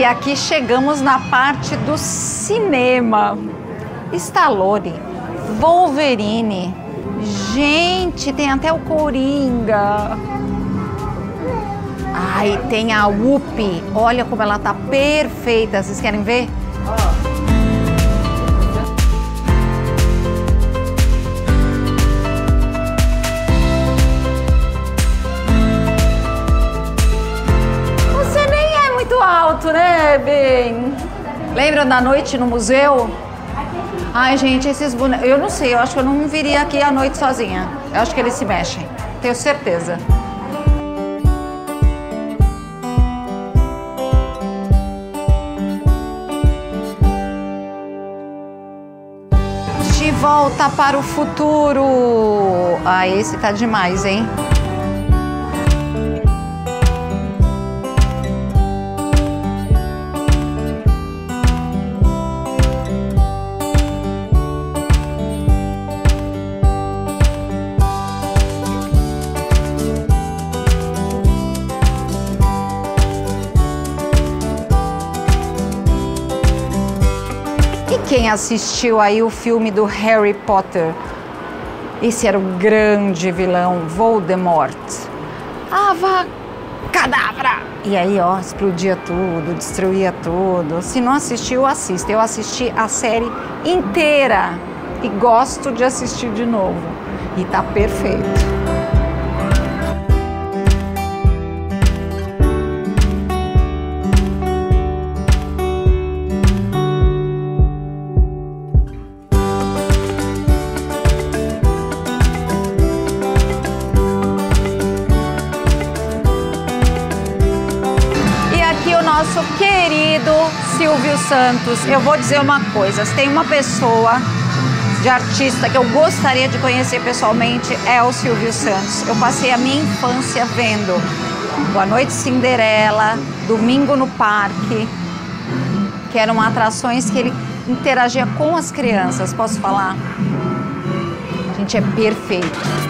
E aqui chegamos na parte do cinema. Stallone, Wolverine. Gente, tem até o Coringa. Ai, tem a Whoopi. Olha como ela tá perfeita. Vocês querem ver? Você nem é muito alto, né, bem? Lembra da noite no museu? Ai, gente, esses bonecos... Eu não sei, eu acho que eu não viria aqui à noite sozinha. Eu acho que eles se mexem. Tenho certeza. De volta para o futuro. Ah, esse tá demais, hein? Quem assistiu aí o filme do Harry Potter? Esse era o grande vilão, Voldemort. Avacadabra! E aí, ó, explodia tudo, destruía tudo. Se não assistiu, assista. Eu assisti a série inteira e gosto de assistir de novo. E tá perfeito. Nosso querido Silvio Santos. Eu vou dizer uma coisa, se tem uma pessoa de artista que eu gostaria de conhecer pessoalmente, é o Silvio Santos. Eu passei a minha infância vendo Boa Noite Cinderela, Domingo no Parque, que eram atrações que ele interagia com as crianças. Posso falar? Gente, é perfeito.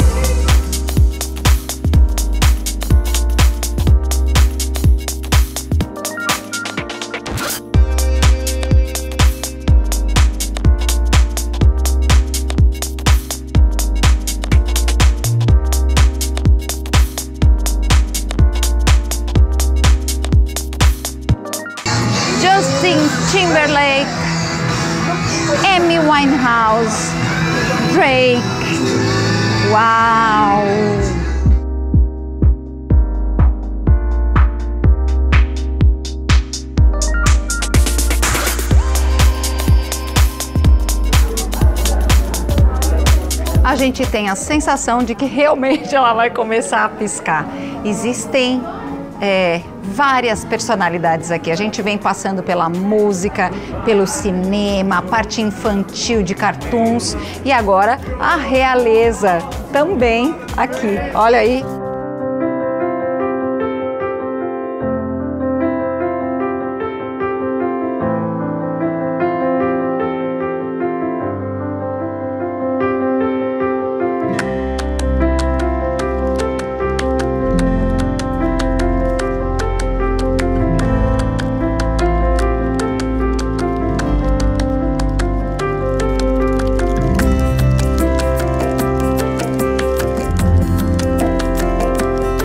Justin Timberlake, Amy Winehouse, Drake. Uau! A gente tem a sensação de que realmente ela vai começar a piscar. Existem várias personalidades aqui. A gente vem passando pela música, pelo cinema, a parte infantil de cartoons e agora a realeza também aqui. Olha aí.